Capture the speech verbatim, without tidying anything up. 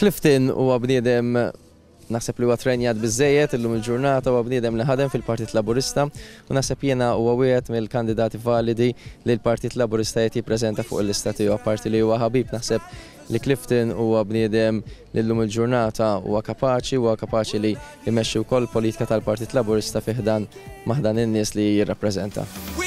Clifton huwa bniedem naħseb li huwa trenjat biżżejjed illum il-ġurnata huwa bniedem li ħadem fil-Partit Laburista u naħseb jiena huwa wieħed mill-kandidati validi li l-Partit Laburista qed jippreżenta fuq il-lista tiegħu apparti li huwa ħabib naħseb li Clifton huwa bniedem li llum il-ġurnata huwa kapaċi huwa kapaċi li jmexxi wkoll politika tal-Partit Laburista fih dan maħdan in-nies li jirrappreżenta.